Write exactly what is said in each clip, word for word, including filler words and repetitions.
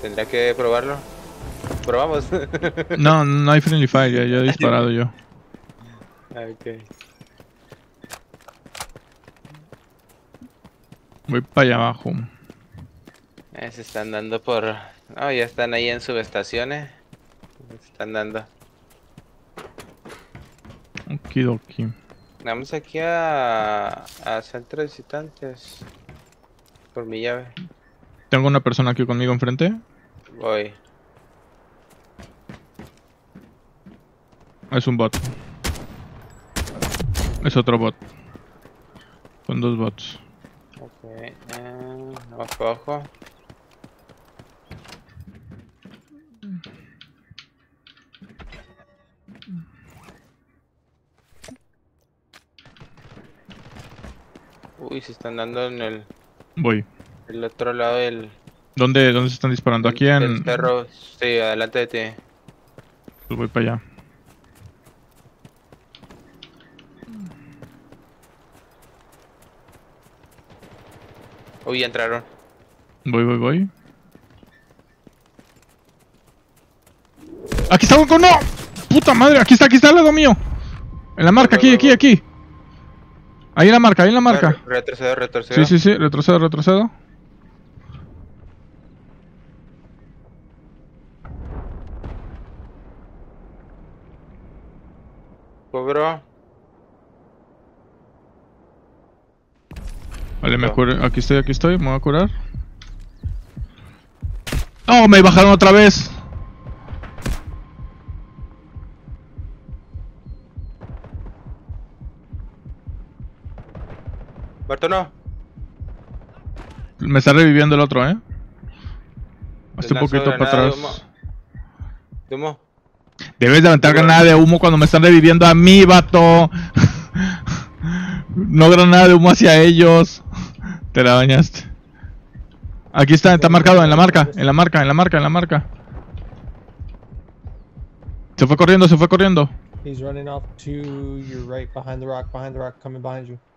Tendría que probarlo. Probamos. No, no hay friendly fire, ya, ya he disparado yo. Ok. Voy para allá abajo. Eh, se están dando por... Oh, ya están ahí en subestaciones. Se están dando. Okidoki. Vamos aquí a... a centro de visitantes. Por mi llave. Tengo una persona aquí conmigo enfrente. Voy. Es un bot. Es otro bot. Son dos bots. Ok. Eh, vamos para abajo. Uy, se están dando en el... Voy. el otro lado del... ¿Dónde, dónde se están disparando? Aquí del en... cerro. Sí, adelante de ti. Pues voy para allá. Uy, ya entraron. Voy, voy, voy. ¡Aquí está un... ¡No! ¡Puta madre! Aquí está, aquí está al lado mío. En la marca, aquí, aquí, aquí. Ahí en la marca, ahí en la marca. Retrocedo, retrocedo. Sí, sí, sí. Retrocedo, retrocedo. Cobro. Vale, me curo. Aquí estoy, aquí estoy. Me voy a curar. ¡Oh! Me bajaron otra vez. Barto, no. Me está reviviendo el otro, eh. Hasta un Lanzo poquito para granada de atrás. humo. ¿De humo? Debes de aventar granada de humo cuando me están reviviendo a mí, vato. No granada de humo hacia ellos. Te la bañaste. Aquí está, está marcado en la marca, en la marca, en la marca, en la marca. Se fue corriendo, se fue corriendo. He's running off to your right, behind the rock, behind the rock, coming behind you.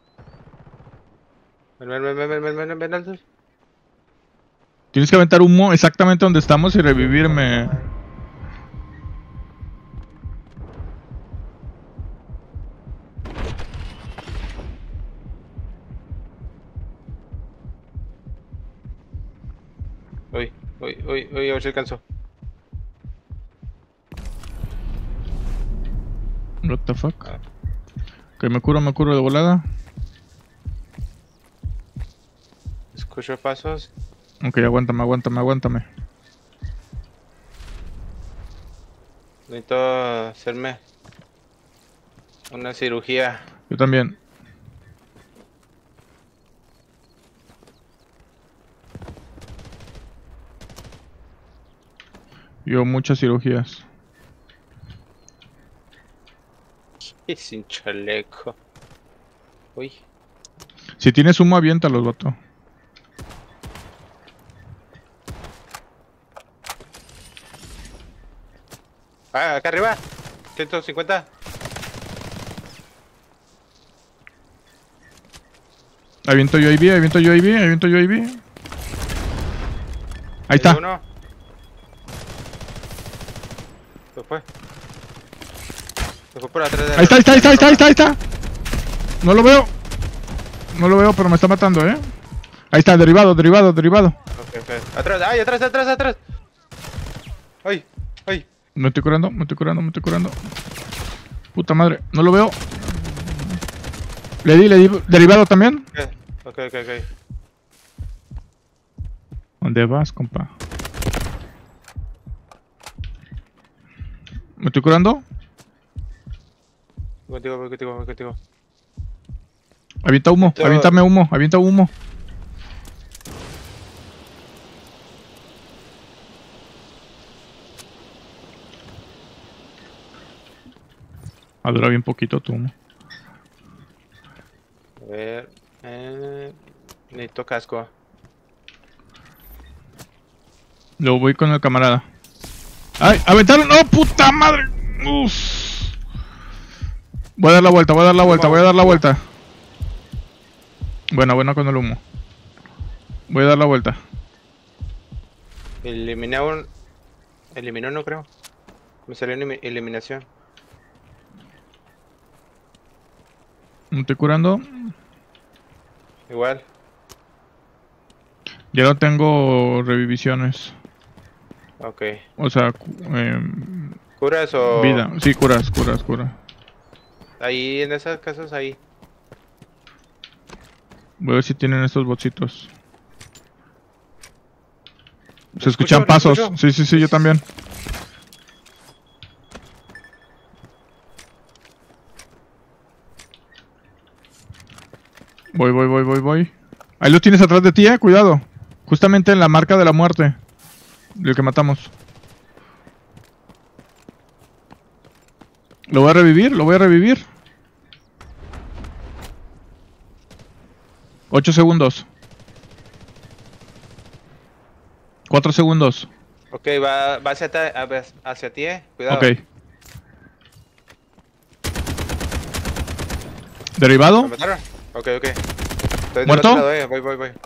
Ven, ven, ven, ven, ven, ven, ven, ven. Tienes que aventar humo exactamente donde estamos y revivirme. Uy, uy, uy, uy, a ver si alcanzo. What the fuck. Ok, me curo, me curo de volada. Escucho pasos. Ok, aguántame, aguántame, aguántame. Necesito hacerme una cirugía. Yo también. Yo muchas cirugías. Y sin chaleco. Uy. Si tienes humo, aviéntalos, vato. Ah, acá arriba. ciento cincuenta. Aviento yo A V, aviento yo A V, aviento yo A V. Ahí está. Uno. Se fue. Se fue por atrás de la... Ahí está, ahí está, ahí está, ahí está, ahí está, ahí está. No lo veo. No lo veo, pero me está matando, eh. Ahí está, derivado, derivado, derivado. Ok, ok. Atrás, ay, atrás, atrás, atrás. Ay, ay. Me estoy curando, me estoy curando, me estoy curando. Puta madre, no lo veo. Le di, le di, derivado también. Ok, ok, ok. ¿Dónde vas, compa? ¿Me estoy curando? Voy contigo, voy contigo, voy contigo. Avienta humo, Yo... aviéntame humo, avienta humo. Ha durado bien poquito tu humo. A ver... Eh... Necesito casco. Luego voy con el camarada. ¡Ay! ¡Aventaron! ¡Oh, puta madre! Uf. Voy a dar la vuelta, voy a dar la vuelta, voy a dar la vuelta. Buena, buena con el humo. Voy a dar la vuelta. Eliminé un... Eliminó, no creo. Me salió una eliminación. ¿Me estoy curando? Igual. Ya no tengo reviviciones. Ok. O sea, eh, ¿Curas o...? vida. Sí, curas, curas, curas. Ahí, en esas casas, ahí. Voy a ver si tienen estos botsitos. Se ¿Lo escuchan escucho? ¿Lo pasos. escucho? Sí, sí, sí, yo también. Voy, voy, voy, voy, voy. Ahí lo tienes atrás de ti, eh. Cuidado. Justamente en la marca de la muerte. Del que matamos. Lo voy a revivir, lo voy a revivir. Ocho segundos. Cuatro segundos. Ok, va, va hacia, ta- a ver, hacia ti, eh. Cuidado. Ok. ¿Me ¿Derribado? mataron? Ok, ok. Estoy del ¿Muerto? otro lado, eh. Voy, voy, voy.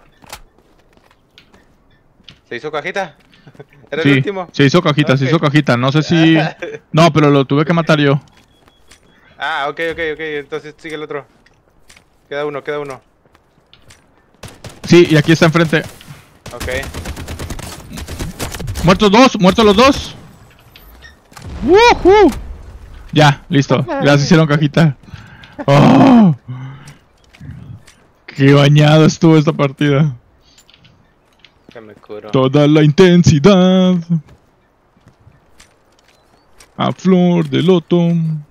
¿Se hizo cajita? ¿Era Sí, el último? se hizo cajita, se Ok. hizo cajita. No sé si... No, pero lo tuve que matar yo. Ah, ok, ok, ok. Entonces sigue el otro. Queda uno, queda uno. Sí, y aquí está enfrente. Ok. Muertos dos, muertos los dos. ¡Woohoo! Ya, listo. Ya se hicieron cajita. ¡Oh! ¡Qué bañado estuvo esta partida! Que me curo. Toda la intensidad. A flor de loto.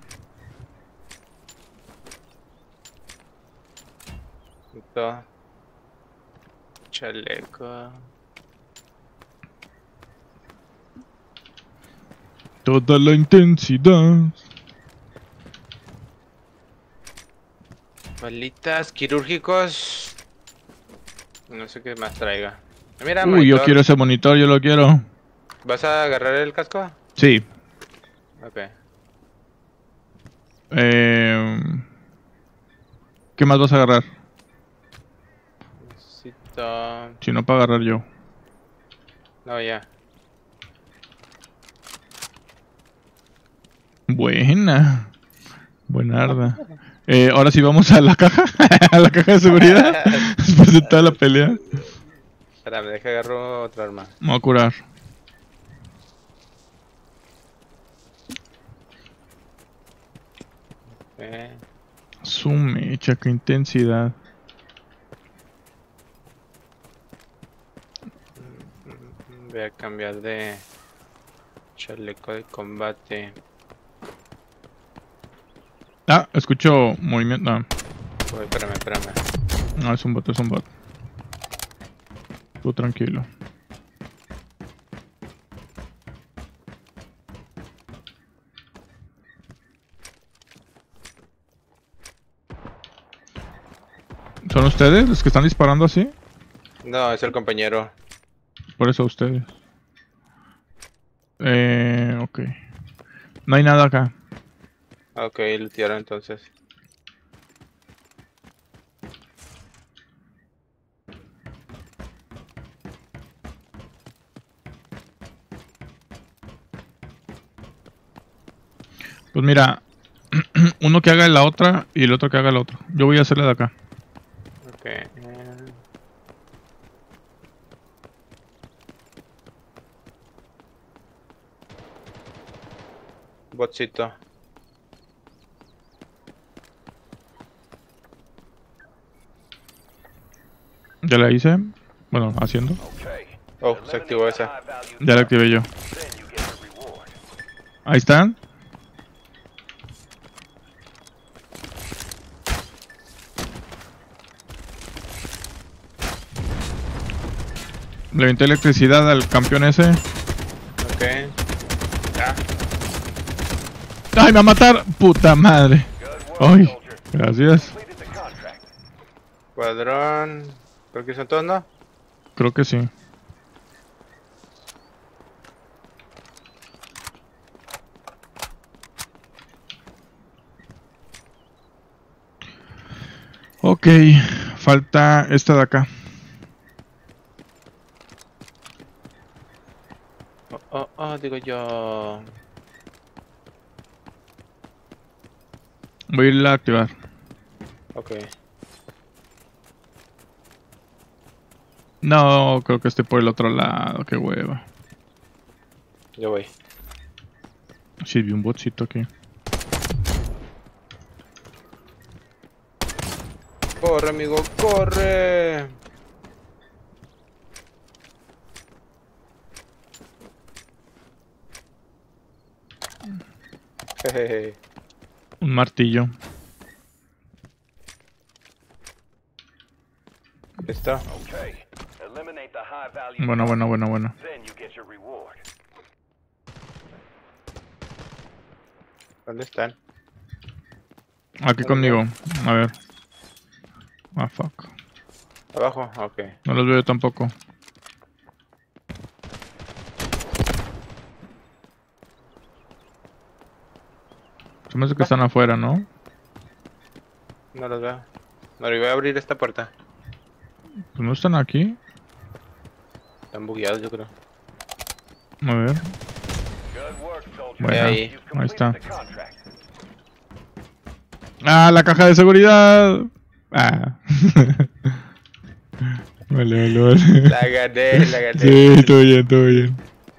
Listo. Chaleco. Toda la intensidad. Balitas, quirúrgicos. No sé qué más traiga. Mira, Uy, yo monitor. quiero ese monitor, yo lo quiero. ¿Vas a agarrar el casco? Sí. Ok. Eh... ¿Qué más vas a agarrar? Necesito... Si no, para agarrar yo. No, ya. Buena. Buenarda. Eh, ahora sí vamos a la caja. A la caja de seguridad. Después de toda la pelea. Espera, me deja agarrar otra arma. Me voy a curar. Eh, Su mecha, qué intensidad. voy a cambiar de chaleco de combate. Ah, escucho movimiento. No, Uy, espérame, espérame. no, es un bot, es un bot. Tú tranquilo. ¿Son ustedes los que están disparando así? No, es el compañero. Por eso ustedes. Eh, ok. No hay nada acá. Ok, lo tiraron entonces. Pues mira, uno que haga la otra y el otro que haga la otra. Yo voy a hacerle de acá. Ok. eh, Botcito. Ya la hice. Bueno, haciendo. Oh, se activó esa. Ya la activé yo. Ahí están. Le aventé electricidad al campeón ese. Ok. Ya. ¡Ay, me va a matar! ¡Puta madre! ¡Ay! Gracias. Cuadrón. Creo que son todos, ¿no? Creo que sí. Ok, falta esta de acá. digo yo. Voy a irla a activar. Ok. No, creo que estoy por el otro lado, qué hueva. Yo voy. Sí, vi un botcito aquí. Corre, amigo, corre. Jejeje. Un martillo. ¿Listo? Okay. Eliminate the high value. Bueno, bueno, bueno, bueno. Then you get your reward. ¿Dónde están? Aquí conmigo. A ver. Ah, fuck. ¿Abajo? Ok. No los veo tampoco. Se me hace que están afuera, ¿no? No los veo. No, voy a abrir esta puerta. Pues no están aquí. Están bugueados, yo creo. A ver. Good work, soldier. Bueno, ahí. You've ahí está. completed the contract. ¡Ah, la caja de seguridad! Ah. Vale, vale, vale. La gané, la gané. Sí, todo bien, todo bien.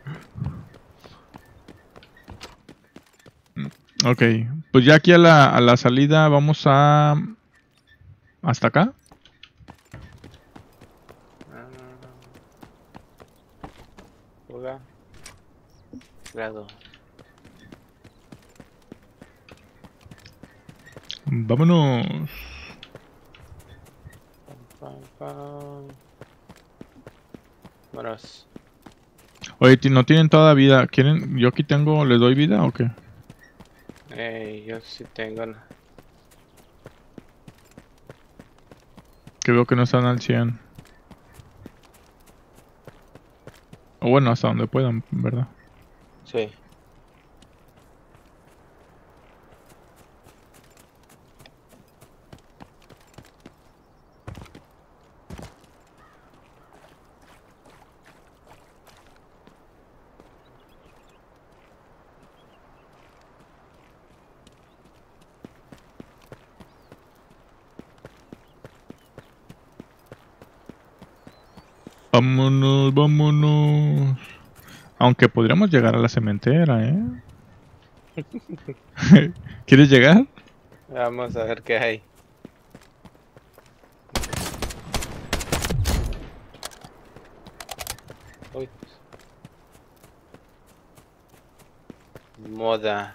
Ok, pues ya aquí a la, a la salida vamos a... ¿Hasta acá? Fuga. Grado. Vámonos. Pam, pam. Vámonos. Oye, ti- no tienen toda vida. ¿Quieren? ¿Yo aquí tengo, les doy vida o qué? Ey, yo sí tengo. una- Que veo que no están al cien. O bueno, hasta donde puedan, ¿verdad? Sí. Vámonos, vámonos. Aunque podríamos llegar a la cementera, ¿eh? ¿Quieres llegar? Vamos a ver qué hay. Uy. Moda.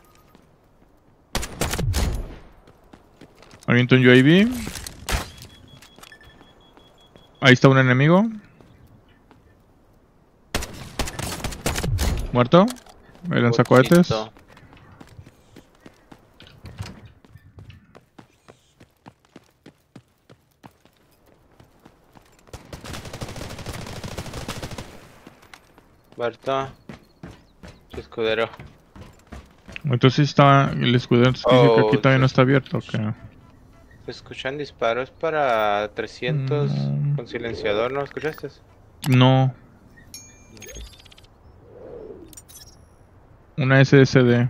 Aviento un U A V. Ahí está un enemigo. Muerto. El lanzacohetes. Bochito. Muerto. Su escudero. Entonces está el escudero. Entonces quiere decir que aquí Oh, todavía no sí. está abierto. ¿O Se escuchan disparos para trescientos Mm. con silenciador, ¿no escuchaste? No. Una S S D.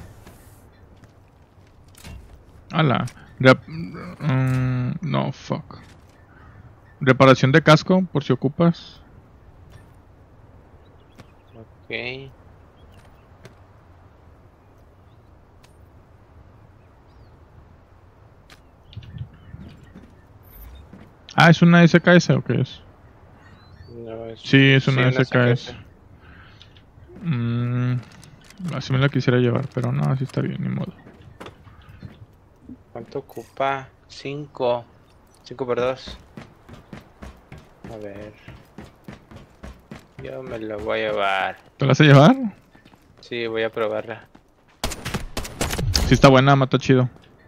Ala. Rep- mm, no, fuck. Reparación de casco, por si ocupas. Ok. Ah, ¿es una S K S o qué es? No, es, Sí, es una sí, S K S. S K S. Mm, así me la quisiera llevar, pero no, así está bien, ni modo. ¿Cuánto ocupa? cinco. cinco por dos. A ver. Yo me lo voy a llevar. ¿Te la vas a llevar? Sí, voy a probarla. Sí está buena, mata chido.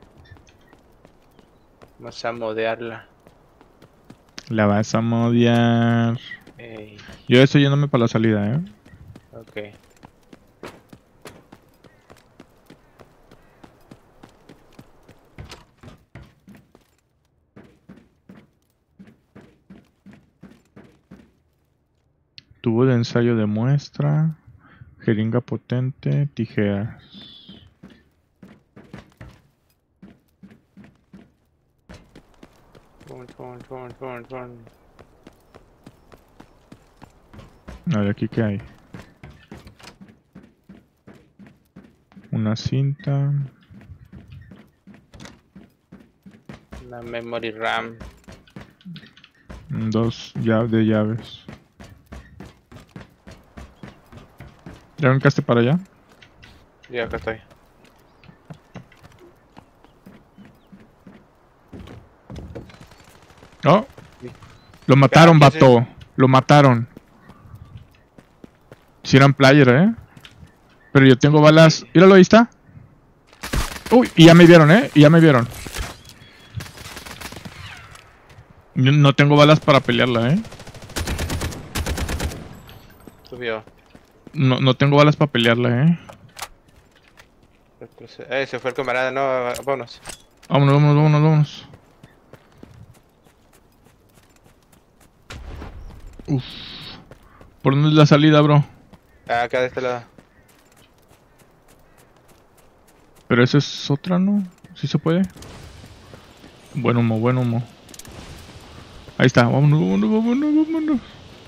Vamos a modearla. La vas a modiar. Ey, Yo estoy yéndome para la salida, eh. ok. Tubo de ensayo de muestra. Jeringa potente, tijeras. Chun, chun, chun, chun, chun. A ver, aquí qué hay. Una cinta. Una memory RAM. Dos llaves de llaves. ¿Ya brincaste para allá? Y acá estoy. Oh, lo mataron, ¿Qué haces? vato. Lo mataron. Si eran player, eh. Pero yo tengo balas. Míralo, ahí está. Uy, y ya me vieron, eh. Y ya me vieron. Yo no tengo balas para pelearla, eh. Subió. No, no tengo balas para pelearla, eh. Eh, se fue el camarada, no, vámonos. Vámonos, vámonos, vámonos, vámonos. Uf. ¿Por dónde es la salida, bro? Ah, acá de este lado. Pero esa es otra, ¿no? ¿Sí se puede? Buen humo, buen humo. Ahí está, vámonos, vámonos, vámonos, vámonos.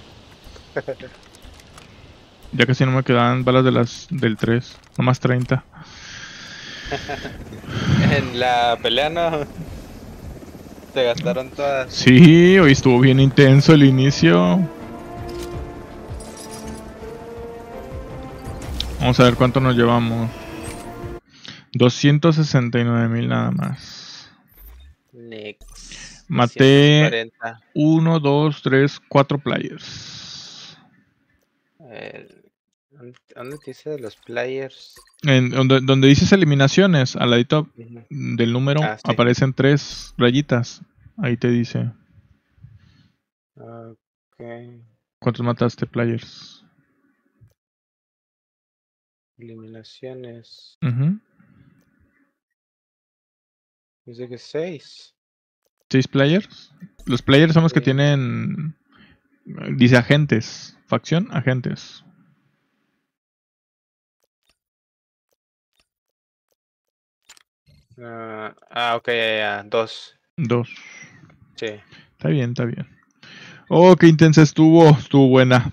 Ya casi no me quedan balas de las del tres, nomás treinta. En la pelea no. Se gastaron todas. Sí, hoy estuvo bien intenso el inicio. Vamos a ver cuánto nos llevamos. doscientos sesenta y nueve mil nada más. Next. Maté doscientos cuarenta. uno, dos, tres, cuatro players. Eh, ¿dónde- ¿Dónde te dice de los players? En, donde, donde dices eliminaciones, al ladito Ujú. del número Ah, sí. aparecen tres rayitas. Ahí te dice Ok. cuántos mataste players. Eliminaciones. Ujú. Dice que seis. ¿Seis players? Los players son los que Sí. tienen... Dice agentes. Facción, agentes. Ah, ah, ok, ya, ya. Dos. Dos. Sí. Está bien, está bien. Oh, qué intensa estuvo. Estuvo buena.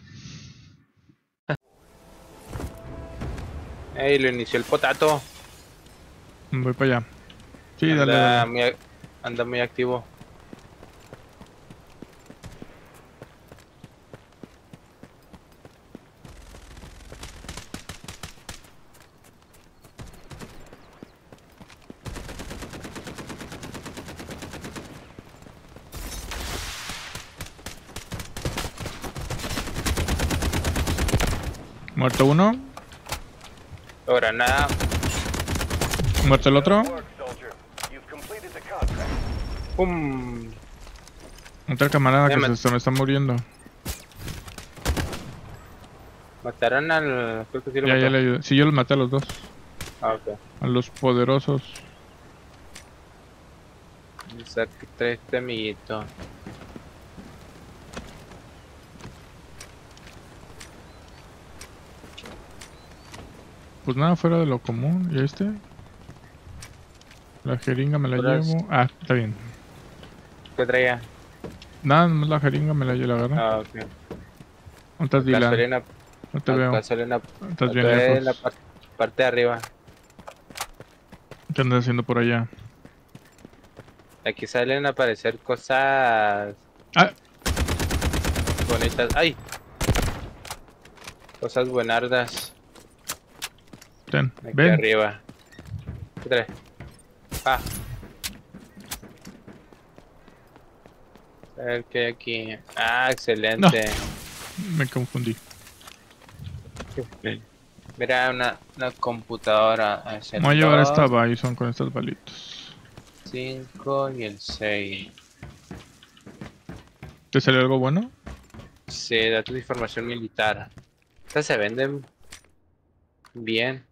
Ey, lo inició el potato. Voy para allá. Sí, dale, anda, dale. Muy, ac- anda muy activo. Muerto uno. Ahora nada. Muerto el otro. Good work, soldier. You've completed the contract. ¡Pum! Otra camarada Ya que me- se, se me está muriendo. Mataron al. Creo que sí lo Ya, ya mató. le ayudé. Sí, yo los maté a los dos. Ah, ok. A los poderosos. Saqué este amiguito. Pues nada fuera de lo común. ¿Y este? La jeringa me la Puras- llevo. Ah, está bien. ¿Qué traía? Nada, nomás la jeringa me la, la agarré. Ah, ok. ¿Dónde estás, Dylan? Gasolina. No te veo. Gasolina. Estás bien en la lejos. par- parte de arriba. ¿Qué andas haciendo por allá? Aquí salen a aparecer cosas Ah, bonitas. ¡Ay! Cosas buenardas. ten. Aquí Ven. arriba. ¿Qué trae? Ah. A ver qué hay aquí. Ah, excelente. Me confundí. Mira, una, una computadora. Es el Voy a llevar dos, esta Bison con estas balitas. cinco y el seis. ¿Te salió algo bueno? Sí, datos de información militar. Estas se venden bien.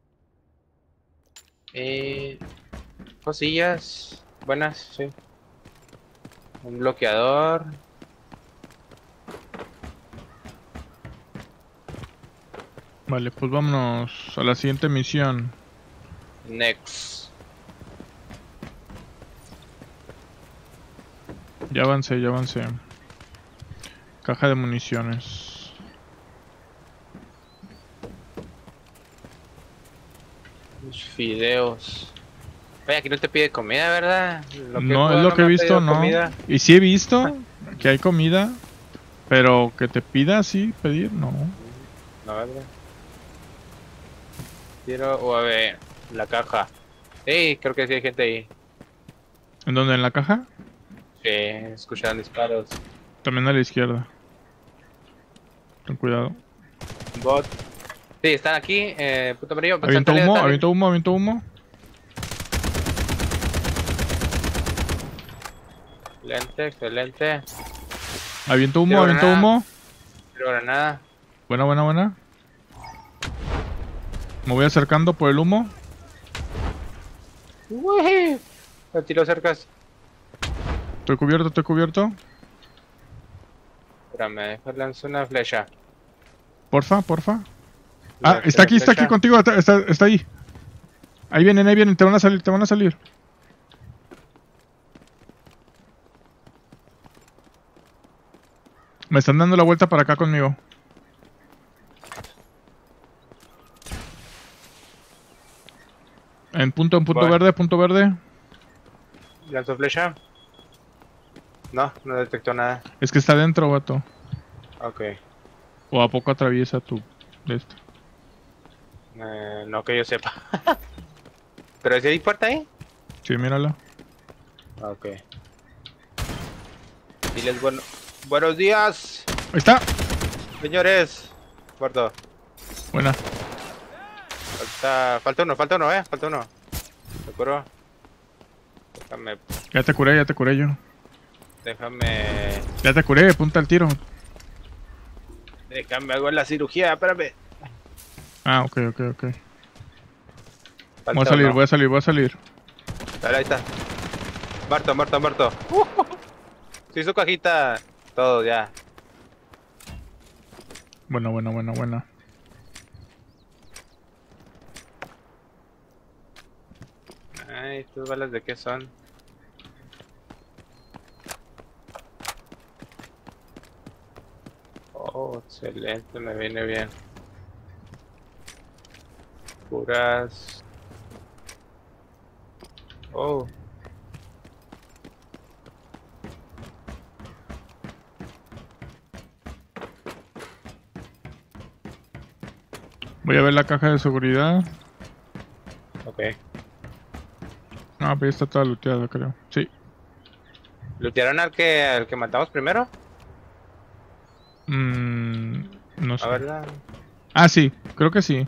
Eh, cosillas buenas, sí. Un bloqueador. Vale, pues vámonos a la siguiente misión. Next. Ya avancé, ya avancé. Caja de municiones. Los fideos. Oye, aquí no te pide comida, ¿verdad? Lo que No, puedo, es lo no que me he ha visto, pedido no. comida. Y sí he visto que hay comida, pero que te pida así, pedir, no. No, ¿verdad? Quiero, o a ver, la caja. Sí, creo que sí hay gente ahí. ¿En dónde? ¿En la caja? Sí, escuchan disparos. También a la izquierda. Ten cuidado. Bot. Sí, están aquí. Eh, puto amarillo. Aviento Santale, humo, sale. aviento humo, aviento humo. Excelente, excelente. Aviento humo, Tiro aviento granada. humo. Tiro granada. Buena, buena, buena. Me voy acercando por el humo. Uy, lo tiro cerca. Estoy cubierto, estoy cubierto. Espérame, deja lanzo una flecha. Porfa, porfa. Ah, Lanzo está la aquí, está aquí flecha. contigo, está, está, está ahí. Ahí vienen, ahí vienen, te van a salir, te van a salir. Me están dando la vuelta para acá conmigo. En punto, en punto Voy. verde, punto verde. Lanzo flecha. No, no detectó nada. Es que está dentro, vato. Ok. O a poco atraviesa tu de esto. Eh, no que yo sepa. ¿Pero si hay puerta ahí? Sí, mírala. Ok. Diles bueno... buenos días, Ahí está. señores. Muerto. Buena. Falta... falta uno, falta uno, eh. Falta uno. ¿De acuerdo? Déjame... Ya te curé, ya te curé yo. Déjame... Ya te curé, punta el tiro. Déjame hago la cirugía, espérame. Ah, ok, ok, ok. Falta Voy a salir, uno. voy a salir, voy a salir. Dale, ahí está. Muerto, muerto, muerto. Se hizo cajita. Todo ya. Buena, buena, buena, buena. Ay, ¿estas balas de qué son? Oh, excelente, me viene bien. Puras. Oh. Voy a ver la caja de seguridad. Ok. No, pero ya está toda looteada, creo. Sí. ¿Lootearon al que, al que matamos primero? Mm, no sé. A verdad. Ah, sí, creo que sí.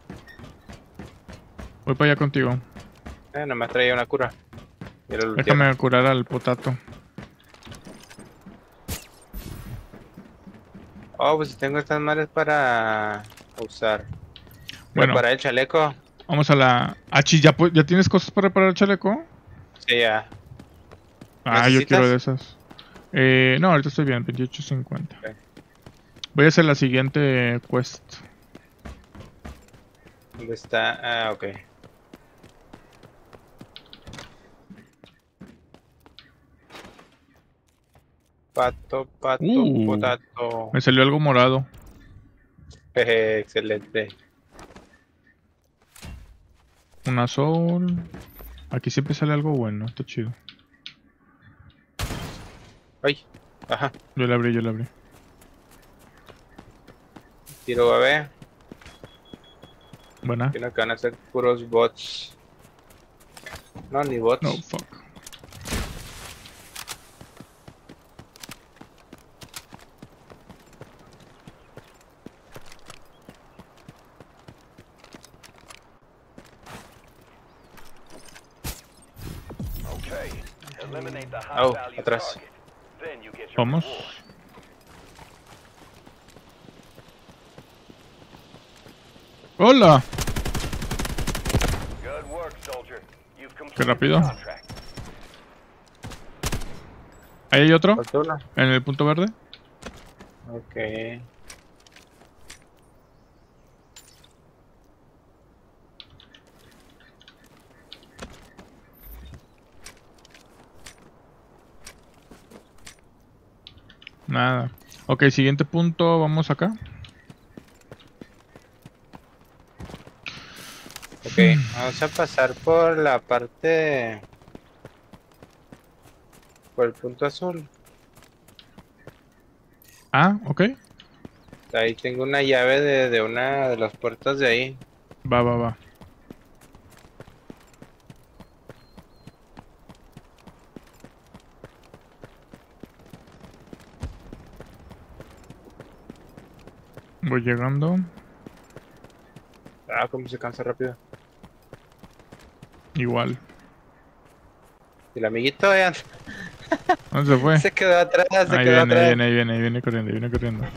Voy para allá contigo. Eh, nomás traía una cura. Y lo lootearon. Déjame curar al potato. Oh, pues tengo estas madres para usar. Bueno. Para el chaleco. Vamos a la... Ah, chi, ¿ya, pu- ¿ya tienes cosas para reparar el chaleco? Sí, ya. Ah, yo ¿Necesitas? quiero de esas. Eh, no, ahorita estoy bien, veintiocho cincuenta. Ok. Voy a hacer la siguiente quest. ¿Dónde está? Ah, ok. Pato, pato, Uh. potato. Me salió algo morado. Jeje, excelente. Una sol. Aquí siempre sale algo bueno, está chido. Ay, ajá. Yo la abrí, yo la abrí. Tiro a ver. Buena. Que no van a ser puros bots. No, ni bots. No, fuck. Okay. Eliminate the Oh, high value atrás. target. Then you get your Vamos. reward. ¡Hola! Good work, soldier. You've Qué completed rápido. the contract. ¿Ahí hay otro? Falta uno. ¿En el punto verde? Ok. Nada. Ok, siguiente punto, vamos acá. Ok, vamos a pasar por la parte... Por el punto azul. Ah, ok. Ahí tengo una llave de, de una de las puertas de ahí. Va, va, va. Voy llegando. Ah, cómo se cansa rápido. Igual. Y el amiguito, vean, ¿Dónde se fue? se quedó atrás, se Ahí quedó viene, ahí atrás. viene, ahí viene, ahí viene corriendo, ahí viene corriendo.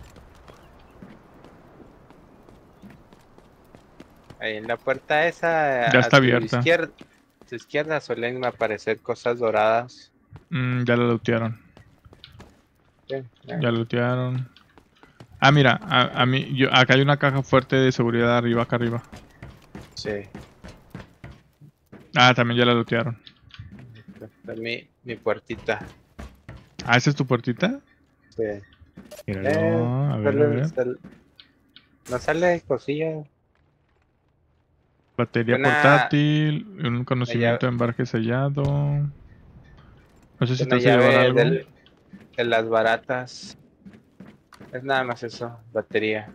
Ahí en la puerta esa, Ya a está tu abierta. izquierda, a tu izquierda suelen aparecer cosas doradas. Mm, ya la lootearon. Sí, ya. Ya lootearon. Ah, mira, a, a mí, yo, acá hay una caja fuerte de seguridad arriba, acá arriba. Sí. Ah, también ya la lootearon. Esta es mi, mi puertita. Ah, ¿esa es tu puertita? Sí. Míralo, Eh, a ver, a sale- ver. sale- no sale cosilla. Batería Una, portátil, un conocimiento de llave, embarque sellado. No sé si te una vas a llevar llave algo. del- de las baratas. Es nada más eso, batería.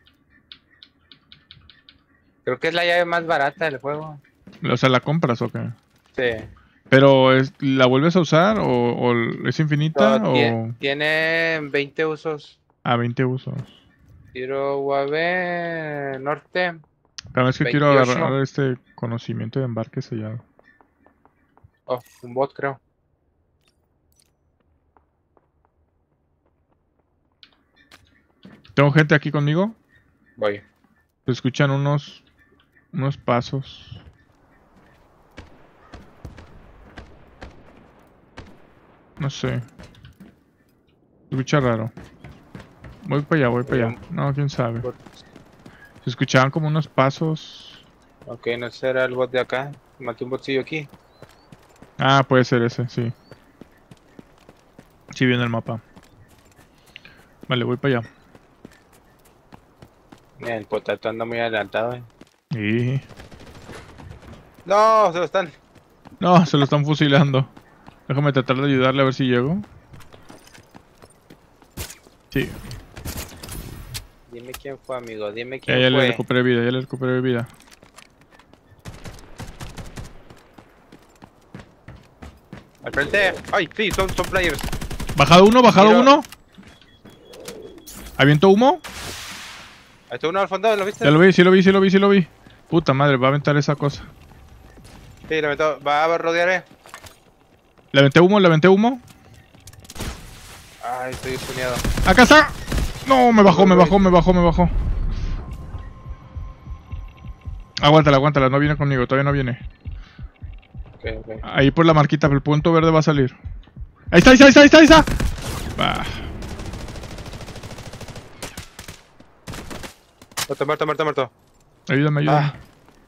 Creo que es la llave más barata del juego. O sea, ¿la compras o qué? Sí. Pero, es, ¿la vuelves a usar o, o es infinita No, tie- o tiene veinte usos. a veinte usos? Tiro U A V norte, Cada vez que quiero veintiocho. agarrar este conocimiento de embarque sellado. Oh, un bot creo. ¿Tengo gente aquí conmigo? Voy. Se escuchan unos, unos pasos. No sé. Se escucha raro. Voy para allá, voy para allá. No, quién sabe. Bot. Se escuchaban como unos pasos. Ok, no será el bot de acá. Maté un botcillo aquí. Ah, puede ser ese, sí. Sí, viene el mapa. Vale, voy para allá. Mira, el potato anda muy adelantado. Eh. Y... No, se lo están. No, se lo están fusilando. Déjame tratar de ayudarle a ver si llego. Sí, Dime quién fue, amigo. Dime ya, quién ya le fue. recuperé vida, ya le recuperé vida. Al frente. Ay, sí, son, son players. Bajado uno, bajado Tiro. uno. ¿Aviento humo? Ahí está uno al fondo, ¿lo viste? Ya lo vi, sí lo vi, sí lo vi, sí lo vi. Puta madre, va a aventar esa cosa. Sí, lo meto. Va a rodear, eh. Le aventé humo, le aventé humo. Ay, estoy estuneado. ¡Acá está! No, me bajó, me bajó, me bajó, me bajó. Aguántala, aguántala, no viene conmigo, todavía no viene. Ok, ok. Ahí por la marquita, el punto verde va a salir. ¡Ahí está, ahí está, ahí está, ahí está! Bah. Muerto, muerto, muerto, muerto. Ayúdame, ayúdame. Ah.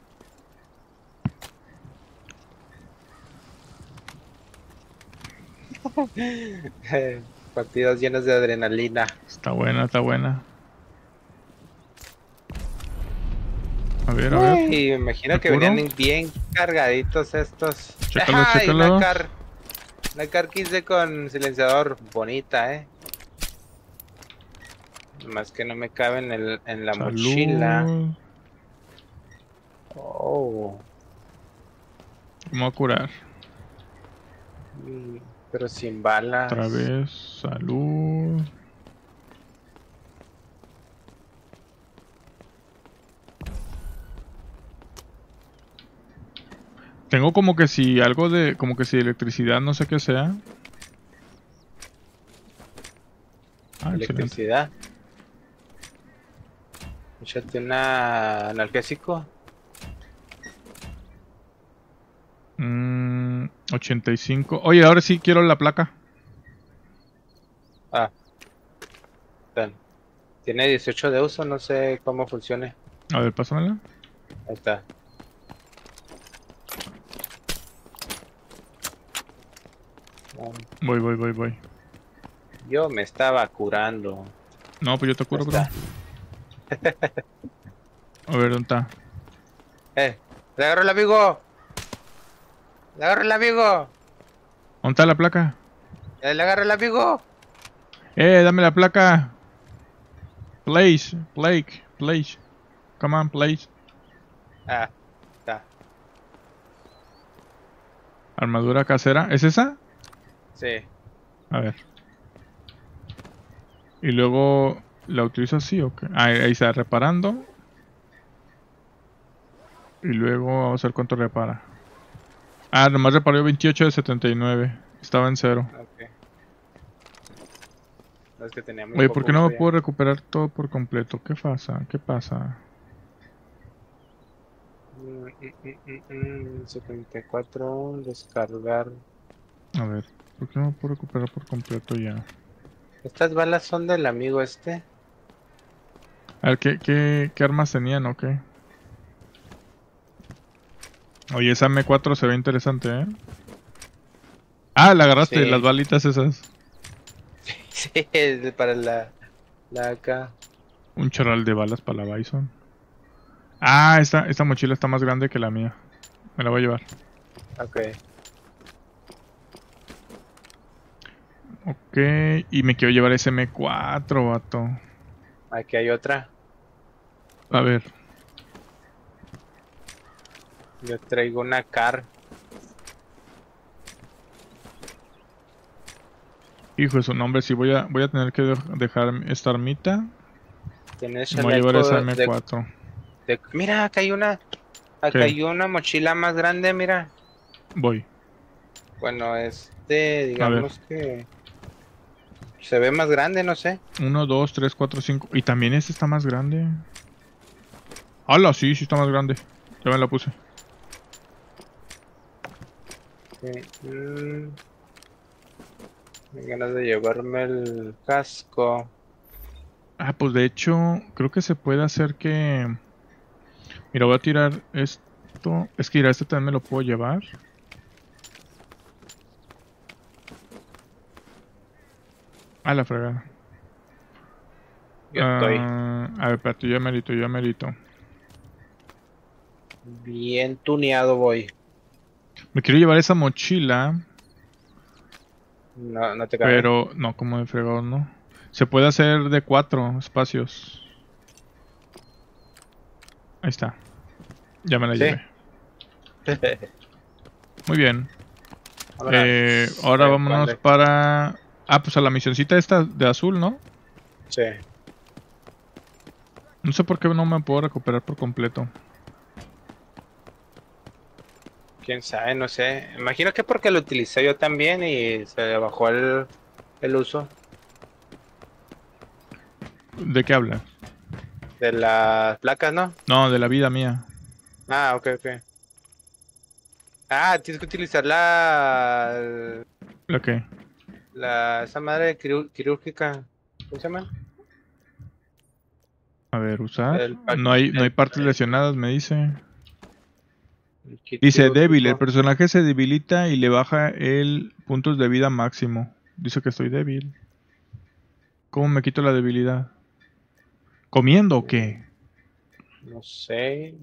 Partidos llenos de adrenalina. Está buena, está buena. A ver, a ver. Y me imagino ¿Me que curo? venían bien cargaditos estos. Chécalo, Ay, chécalo. Una car, una car quince con silenciador bonita, eh. Más que no me cabe en, el, en la Salud. mochila. Oh. ¿Cómo voy a curar? Mm, Pero sin balas. Otra vez, salud. Tengo como que si algo de, como que si electricidad, no sé qué sea. Ah, excelente. Electricidad. Échate una analgésico. Mm, ochenta y cinco. Oye, ahora sí quiero la placa. Ah. Ten. Tiene dieciocho de uso, no sé cómo funcione. A ver, pásamela. Ahí está. Ah, Voy, voy, voy, voy. Yo me estaba curando. No, pues yo te curo, bro. Está. A ver, ¿dónde está? Eh, le agarro el amigo. Le agarro el amigo. ¿Dónde está la placa? Eh, Le agarro el amigo. Eh, dame la placa. Place, Blake, place. Come on, place. Ah, está. Armadura casera. ¿Es esa? Sí. A ver. Y luego la utilizo así o qué. Ahí, ahí está, reparando. Y luego vamos a ver cuánto repara. Ah, nomás reparó veintiocho de setenta y nueve. Estaba en cero. Ok. No, es que tenía muy Oye, poco ¿por qué no uso me ya. puedo recuperar todo por completo? ¿Qué pasa? ¿Qué pasa? Mm, mm, mm, mm, mm, setenta y cuatro, descargar. A ver, ¿por qué no me puedo recuperar por completo ya? Estas balas son del amigo este. A ver, ¿qué, qué, qué armas tenían o qué? Oye, esa M cuatro se ve interesante, ¿eh? Ah, la agarraste, las Sí. balitas esas. Sí, es de- para la, la acá. Un chorral de balas para la Bison. Ah, esta, esta mochila está más grande que la mía. Me la voy a llevar. Ok. Ok, y me quiero llevar ese M cuatro, vato. Aquí hay otra. A ver, Yo traigo una car. hijo de su nombre, sí voy a, voy a tener que de- dejar esta armita. Tiene Me voy a llevar esa chaleco M de, cuatro. de... Mira, acá hay una... Acá ¿Qué? hay una mochila más grande, mira. Voy. Bueno, este, A ver. digamos que... Se ve más grande, no sé. Uno, dos, tres, cuatro, cinco. Y también este está más grande. ¡Hala! Sí, sí está más grande. Ya me la puse. Sí, mm, me ganas de llevarme el casco. Ah, pues de hecho, creo que se puede hacer que... Mira, voy a tirar esto. Es que mira, este también me lo puedo llevar. A la fregada. Yo estoy Ah, a ver, espérate, yo merito, yo merito. bien tuneado, voy. Me quiero llevar esa mochila, No, no te cabe. pero no como de fregado, ¿no? Se puede hacer de cuatro espacios. Ahí está. Ya me la Sí. llevé. Muy bien. Vámonos. Eh, ahora Eh, vámonos ¿cuándo? para... Ah, pues a la misioncita esta de azul, ¿no? Sí. No sé por qué no me puedo recuperar por completo. Quién sabe, no sé. Imagino que porque lo utilicé yo también y se le bajó el, el uso ¿De qué habla? de las placas, ¿no? No, de la vida mía. Ah, ok, ok. Ah, tienes que utilizar la, ¿La qué? la esa madre quiru- quirúrgica. ¿Cómo se llama? A ver, usar. El, pa- No hay, no hay el, partes lesionadas, me dice. el kit Dice débil, el quirúrgico. personaje se debilita y le baja el puntos de vida máximo. Dice que estoy débil. ¿Cómo me quito la debilidad? ¿Comiendo o qué? No sé.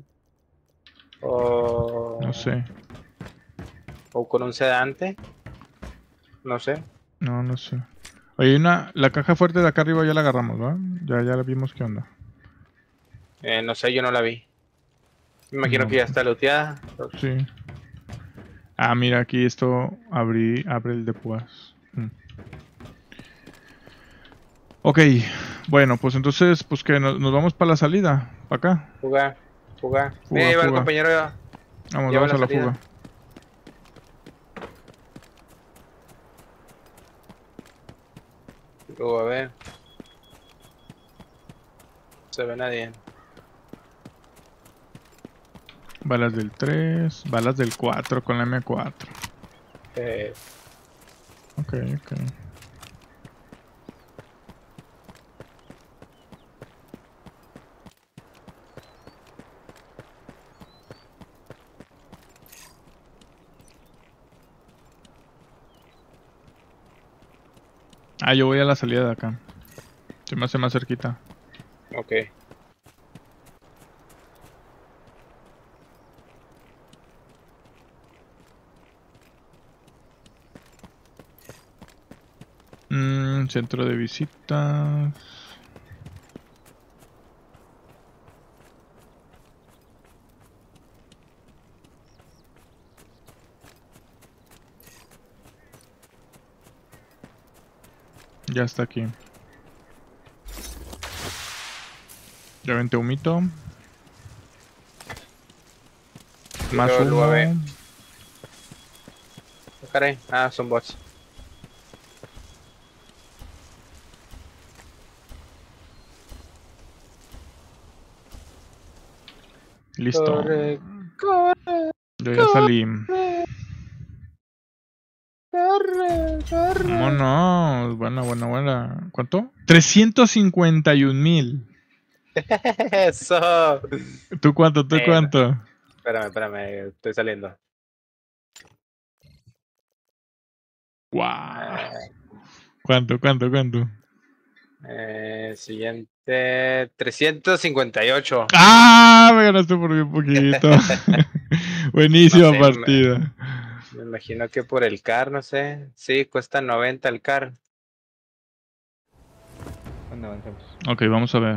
O, No sé. o con un sedante. No sé. No, no sé. Oye, una, la caja fuerte de acá arriba ya la agarramos, ¿va? Ya, ya la vimos qué onda. Eh, no sé, yo no la vi. Me imagino No, que ya está looteada. sí. Ah, mira, aquí esto abrí, abre el de púas. Mm. Ok, bueno, pues entonces, pues que nos, nos vamos para la salida, para acá. Fuga, fuga. Mira, Fuga, lleva el fuga. compañero. Vamos, Lleva vamos la a la salida. fuga. Luego, a ver. No se ve nadie. Balas del tres, balas del cuatro con la M cuatro. Eh, Ok, ok. Ah, yo voy a la salida de acá. Se me hace más cerquita. Ok. Mm, centro de visitas. Ya está aquí. Ya vente humito. Más Yo lo humo. veo. Caray. Ah, son bots. Listo. Corre, corre, Yo ya salí. corre, corre. Vámonos. Buena, buena, buena. ¿Cuánto? trescientos cincuenta y un mil. Eso. ¿Tú cuánto? ¿Tú Bueno, cuánto? espérame, espérame. Estoy saliendo. Guau. Eh, ¿Cuánto, cuánto, cuánto? eh, siguiente. trescientos cincuenta y ocho. ¡Ah! Me ganaste por bien poquito. No Buenísima sé, me, partida. me imagino que por el car, no sé. Sí, cuesta noventa el car. Bueno, avancemos. Ok, vamos a ver.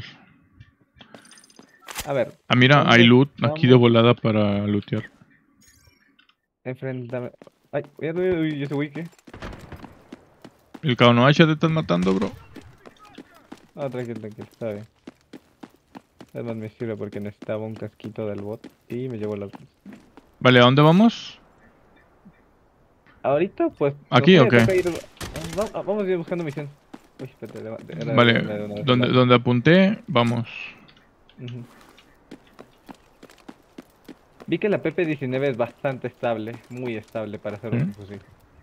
A ver. Ah, mira, ¿dónde hay loot aquí de estamos? volada para lootear. Enfréntame. Ay, uy, uy, uy, ¿y ese güey qué? El Kaonoasha te están matando, bro. Ah, tranquilo, tranquilo, está bien. Es más, me sirve porque necesitaba un casquito del bot y me llevo las dos. Vale, ¿a dónde vamos? Ahorita, pues, no ¿Aquí sé, o qué? toca ir. va- va- Vamos a ir buscando misión. Uy, espérate, de- de- era Vale, de- de una vez donde, la- donde apunté, vamos. Ujú. Vi que la P P diecinueve es bastante estable, muy estable para hacer ¿Sí? un fusil.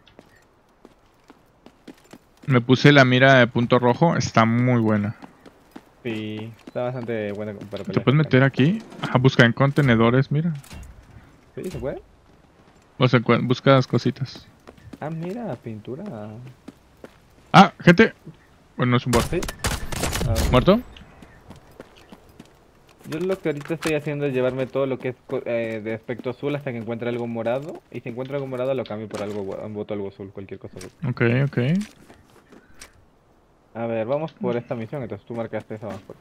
Me puse la mira de punto rojo, está muy buena. Sí, está bastante buena para ¿Te pelear. puedes meter aquí? Ajá, busca en contenedores, mira. Sí, se puede. O sea, cu- buscas cositas. Ah, mira, pintura. Ah, gente. Bueno, no es un bot. Sí. Ah, ¿Muerto? yo lo que ahorita estoy haciendo es llevarme todo lo que es co- eh, de aspecto azul hasta que encuentre algo morado. Y si encuentro algo morado lo cambio por algo, bu- un voto algo azul, cualquier cosa azul. Ok, ok. A ver, vamos por esta misión, entonces tú marcaste esa, vamos por.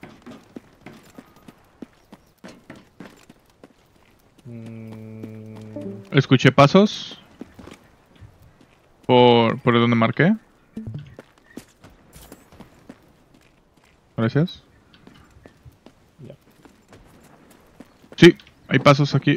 Mm, Escuché pasos. Por, por donde marqué. Gracias. ya. Sí, hay pasos aquí.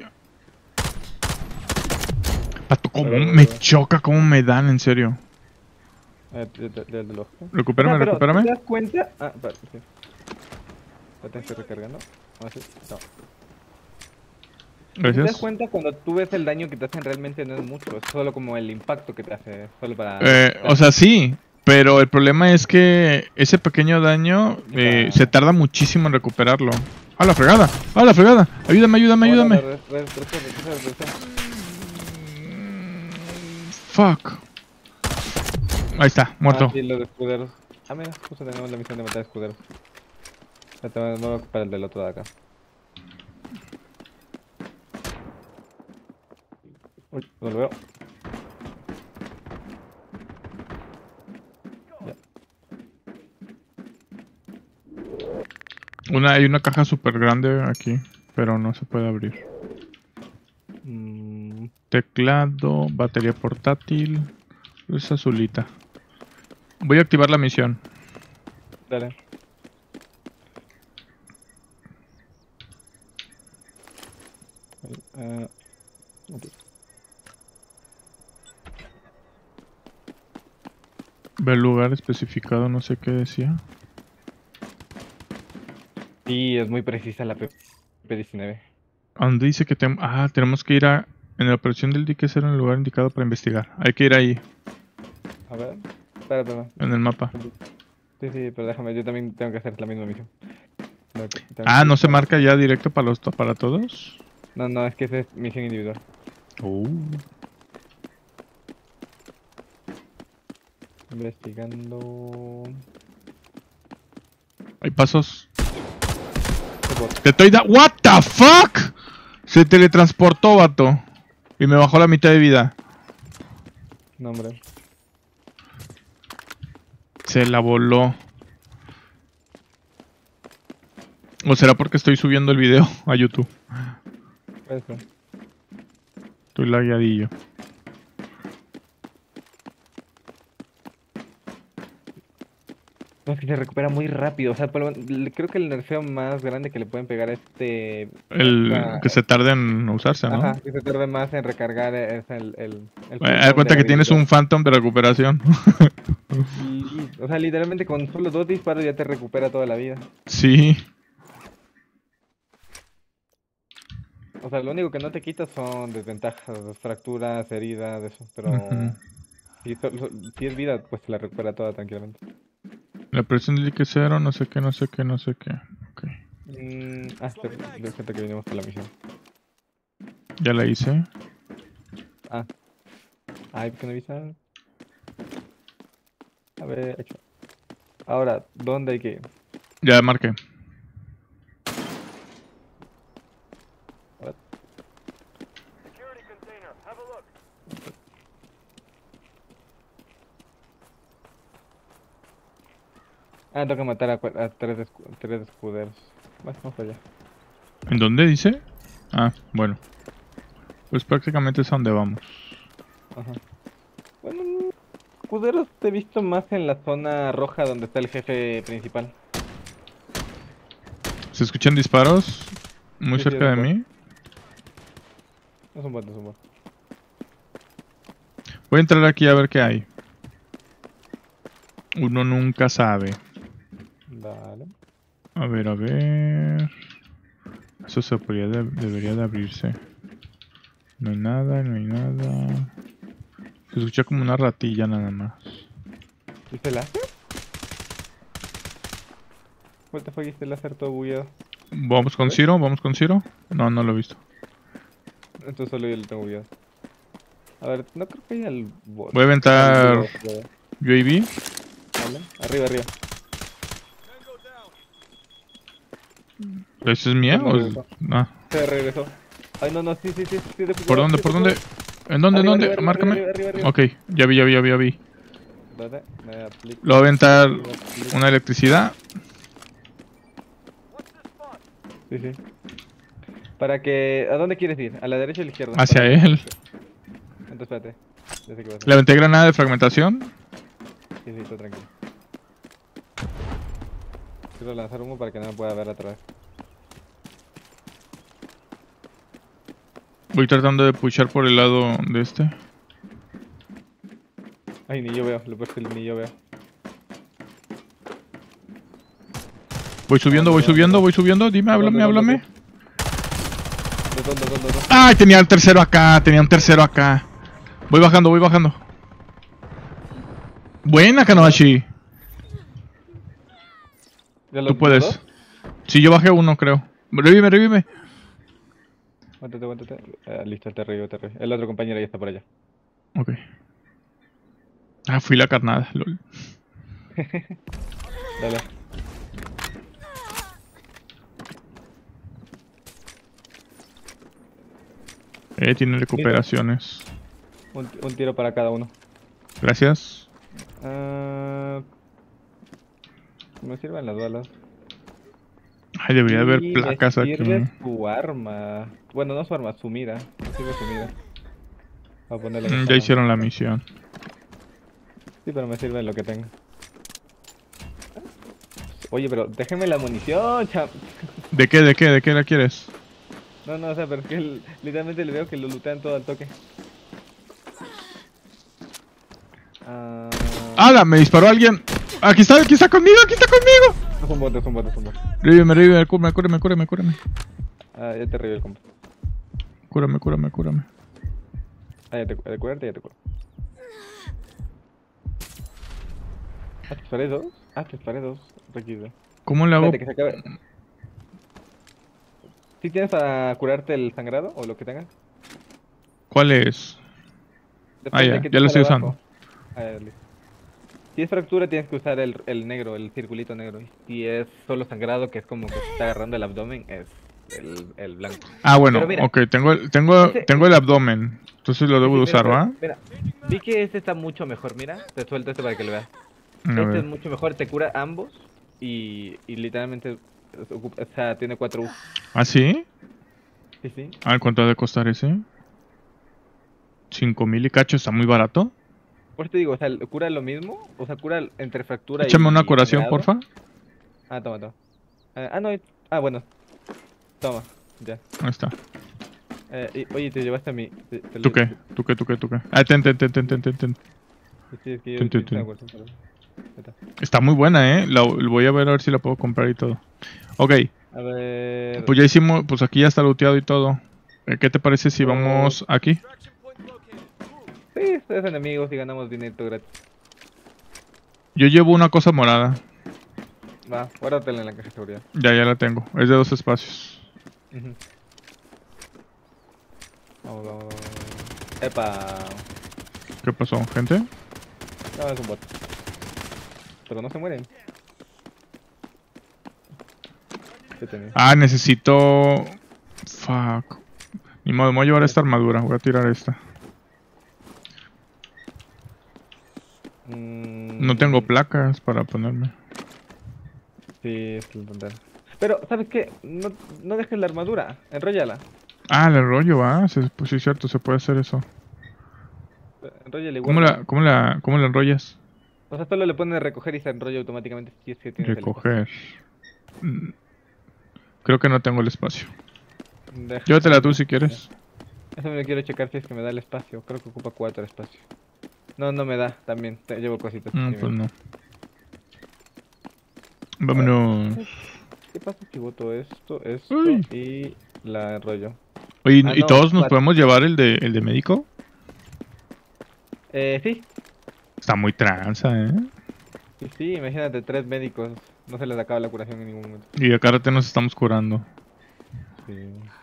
Pato, cómo Pero- me choca, cómo me dan, en serio. Eh, de- de- de- del ojo. Recupérame, Ah, pero, recupérame. ¿te das cuenta? Ah, espera, sí. Ya te estoy recargando. Ah, sí, no. ¿Te das Gracias. cuenta cuando tú ves el daño que te hacen realmente no es mucho? Es solo como el impacto que te hace, solo para... Eh, o sea, sí, pero el problema es que ese pequeño daño eh, se tarda muchísimo en recuperarlo. ¡A la fregada! ¡A la fregada! Ayúdame, ayúdame, ayúdame. Re- re- re- re- re- re- re- Fuck. Ahí está, muerto. Ah, sí, los escuderos. Ah, mira, justo tenemos la misión de matar escuderos. Ya te voy a voy a ocupar el del otro de acá. Uy, no lo veo. Ya. Una, hay una caja súper grande aquí, pero no se puede abrir. Mm, Teclado, batería portátil. Es azulita. Voy a activar la misión. dale. Ahí, ah, ok. Ve el lugar especificado, no sé qué decía. Sí, es muy precisa la P P diecinueve. ¿A dónde dice que tem- ah, tenemos que ir a... En la operación del dique ser el lugar indicado para investigar. Hay que ir ahí, A ver, espera, espera. en el mapa. Sí, sí, pero déjame, yo también tengo que hacer la misma misión. Tengo que- tengo Ah, que- ¿no se marca ya directo para los to- para todos? No, no, es que esa es misión individual. Oh. Investigando. Hay pasos. Qué bot. Te estoy da... What the fuck? Se teletransportó, vato. Y me bajó la mitad de vida. No, hombre. Se la voló. ¿O será porque estoy subiendo el video a YouTube? Eso. Estoy lagueadillo. No, es que se recupera muy rápido. O sea, por lo men- le- creo que el nerfeo más grande que le pueden pegar a este. El esta- que se tarde en usarse, ¿no? Ajá, que se tarde más en recargar es el. el, el Eh, cooldown Haz de cuenta la que tienes habilidad. un Phantom de recuperación. Y- o sea, literalmente con solo dos disparos ya te recupera toda la vida. Sí. O sea, lo único que no te quita son desventajas, fracturas, heridas, eso. Pero Ujú. si, so- so- si es vida, pues te la recupera toda tranquilamente. La presión de que cero, no sé qué, no sé qué, no sé qué. Ok. Mm, ah, espera, de gente que vinimos por la misión. Ya la hice. Ah. Ay, ¿por qué no avisar? A ver, hecho. Ahora, ¿dónde hay que ir? Ya marqué. Security container. Have a look. Ah, tengo que matar a, cua- a tres, escu- tres escuderos. Bueno, vamos para allá. ¿En dónde dice? Ah, bueno. Pues prácticamente es a donde vamos. Ajá. Bueno, mm, escuderos te he visto más en la zona roja donde está el jefe principal. ¿Se escuchan disparos? Muy Sí, sí, cerca de es un bot. mí. No es un bot, no es un bot. Voy a entrar aquí a ver qué hay. Uno nunca sabe. Dale. A ver, a ver. Eso se podría de- debería de abrirse. No hay nada, no hay nada. Se escucha como una ratilla nada más. ¿Viste el láser? What the fuck, ¿viste el láser todo bugueado? ¿Vamos con Ciro? ¿Vamos con Ciro? No, no lo he visto. Entonces solo yo lo tengo bugueado. A ver, no creo que haya el bot. Voy a aventar Al bot, U A V. ¿vale? Arriba, arriba. ¿Ese es mía? No, o no, es- no. Ah, Se regresó. Ay, no, no, sí, sí, sí. sí de ¿por dónde? ¿Por dónde? ¿En dónde? ¿En Arriba, dónde? arriba, Márcame. arriba, arriba, arriba. Ok, ya vi, ya vi, ya vi, ya vi. Dale, me aplico. Lo voy a aventar me aplico. una electricidad. Sí, sí. Para que... ¿A dónde quieres ir? ¿A la derecha o a la izquierda? Hacia Para- él. Entonces espérate. Ya sé qué vas a hacer. Le aventé granada de fragmentación. Sí, sí, todo tranquilo. Quiero lanzar humo para que no me pueda ver atrás. Voy tratando de pushar por el lado de este. Ay, ni yo veo, lo peor es que ni yo veo. Voy subiendo, voy subiendo, voy subiendo. Dime, háblame, ¿Dónde, dónde, háblame. Dos, dos, dos, dos, dos. ¡Ay! Tenía el tercero acá, tenía un tercero acá. Voy bajando, voy bajando. Buena, Kanohashi. ¿Ya los- Tú los puedes. dos? Sí, yo bajé uno, creo. Revíveme, revíveme. Aguántate, aguántate. Ah, listo, te río, te río. El otro compañero ya está por allá. Ok. Ah, fui la carnada, lol. Dale. Eh, tiene recuperaciones. Un, un tiro para cada uno. Gracias. Ah, me sirven las balas. Ay, debería haber Y placas me aquí. sirve su arma. Bueno, no su arma, su mira. Me sirve su mira. Voy a ponerle Mm, esta ya mano. hicieron la misión. Sí, pero me sirve lo que tenga. Oye, pero déjeme la munición, chap. ¿De qué, de qué, de qué la quieres? No, no, o sea, pero es que el- literalmente le veo que lo lootean todo al toque. Ah, ¡Hala! Me disparó alguien. Aquí está, aquí está conmigo, aquí está conmigo. es un bot, es un bot, es un bot. Revíveme, revíveme, cúrame, cúrame, cúrame, cúrame. Ah, ya te revivo el combo. Cúrame, cúrame, cúrame. Ah, ya te, de curarte, ya te curo. Ah, te disparé dos. Ah, te disparé dos. Requisito. ¿Cómo le hago? Espérate, que se acabe. ¿Sí tienes para curarte el sangrado o lo que tengas? ¿Cuál es? Depende ya, de qué ya lo te estoy sale usando. abajo. Ah, ya, listo. Si es fractura tienes que usar el, el negro, el circulito negro. Y si es solo sangrado, que es como que se está agarrando el abdomen, es el, el blanco. Ah, bueno, Pero mira, ok, tengo el, tengo, ese- tengo el abdomen. Entonces lo debo de Sí, sí, usar, mira, ¿va? Mira, vi que este está mucho mejor, mira. Te suelto este para que lo veas. A Este es ver. mucho mejor, te cura ambos y, y literalmente es- ocupa- o sea, tiene cuatro U. ¿Ah, sí? Sí, sí. A ver, ¿cuánto ha de costar ese? Cinco mil y cacho, está muy barato. Por eso te digo, o sea, cura lo mismo, o sea, cura entre fractura Échame y una curación, sangrado. porfa. Ah, toma, toma. Eh, ah, no, ah, bueno. Toma, ya. Ahí está. Eh, y- oye, te llevaste a mí. te- te ¿Tú lo- qué? ¿Tú qué? ¿Tú qué? ¿Tú qué? Ah, ten, ten, ten, ten, ten, ten, ten. Sí, es que yo Tun, tun, utilizo la tun. cuestión, pero- ahí está. Está muy buena, ¿eh? La, voy a ver a ver si la puedo comprar y todo. Ok, A ver. pues ya hicimos, pues aquí ya está looteado y todo. Eh, ¿Qué te parece si Oh. vamos aquí? Extraction point located. Sí, ustedes enemigos y ganamos dinero gratis. Yo llevo una cosa morada. Va, guárdatela en la caja de seguridad. Ya, ya la tengo. Es de dos espacios. Ujú. Vamos, vamos, vamos. Epa. ¿Qué pasó, gente? No, es un bot. Pero no se mueren. ¿Qué tenés? Ah, necesito... Fuck. Ni modo, me voy a llevar esta armadura. Voy a tirar esta. Mm, No tengo placas para ponerme. Sí, es el tonter. Pero, ¿sabes qué? No, no dejes la armadura. Enróllala. Ah, el rollo, va. Se- Pues sí, es cierto, se puede hacer eso. Enróllala igual. ¿Cómo la, cómo la, cómo la enrollas? O sea, solo le pones recoger y se enrolla automáticamente si es que tienes el Recoger. Mm, Creo que no tengo el espacio. espacio. Deja- Llévatela tú si quieres. Eso me quiero checar si es que me da el espacio. Creo que ocupa cuatro espacio. No, no me da. También te llevo cositas. No, Sí, pues mira. no. Vámonos. ¿Qué pasa si voto esto, esto Uy. y la enrollo? Oye, Ah, ¿y no, todos nos cuatro. podemos llevar el de, el de médico? Eh, sí. Está muy tranza, ¿eh? Sí, sí, imagínate, tres médicos. No se les acaba la curación en ningún momento. Y acá rato nos estamos curando. Sí.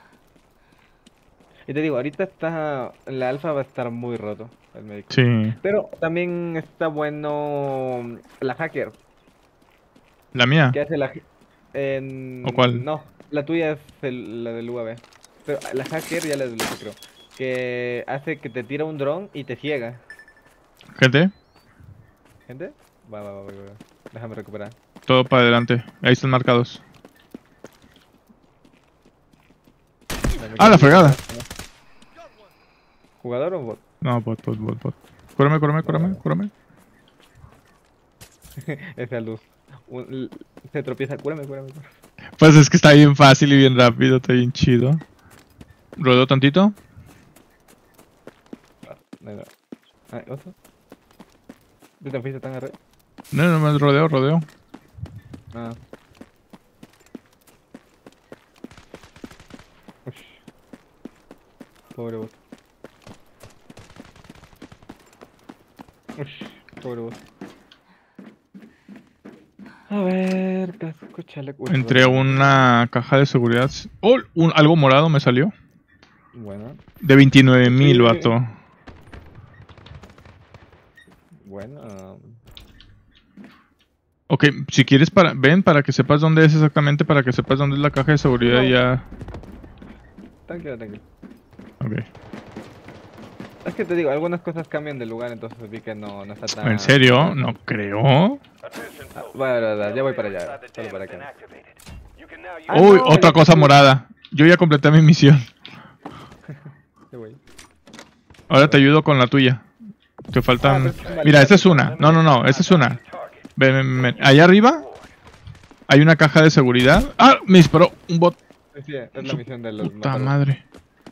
Y te digo, ahorita está... La alfa va a estar muy roto, el médico. Sí. Pero también está bueno la hacker. ¿La mía? ¿Qué hace la... en- ¿O cuál? No, la tuya es el- la del U A V. Pero la hacker ya la desbloqueé, creo. Que hace que te tira un dron y te ciega. Gente, ¿Gente? Va, va, va, va, va. Déjame recuperar. todo para adelante. Ahí están marcados. Dame Ah, la que- fregada. ¿Jugador o bot? No, bot, bot, bot, bot. Cúrame, cúrame, cúrame, cúrame. Esa luz. Un- l- se tropieza. Cúrame, cúrame, cúrame. Pues es que está bien fácil y bien rápido, está bien chido. Rodeo tantito. Ahí va. Ah, ¿otro? ¿Tú te fuiste tan arriba? No, no más rodeo, rodeo. Ah. Ush. Pobre bot. Ush, pobre bot. A ver, casco, chaleco. Uy, Entré a perdón. una caja de seguridad. Oh, un, algo morado me salió. Bueno, De veintinueve mil, Sí. vato. bueno. Ok, si quieres, para, ven para que sepas dónde es exactamente, para que sepas dónde es la caja de seguridad No. y ya. Tranquilo, tranquilo. Ok. Es que te digo, algunas cosas cambian de lugar, entonces vi que no, no está tan... ¿En serio? No creo. Attention, Ah, soldiers. bueno, ya, ya voy para allá, Inside the solo dam para has been acá. activated. You can now use Ah, Uy, no, otra el- cosa morada. Yo ya completé mi misión. Ya voy. Ahora te ayudo con la tuya. Te Ah, faltan... pero es un Mira, esta es maldito. una. No, no, no, esta es una. Ven, ven, ven. Allá arriba hay una caja de seguridad. ¡Ah! Me disparó un bot. Sí, sí, es la misión de los Puta mataros. madre.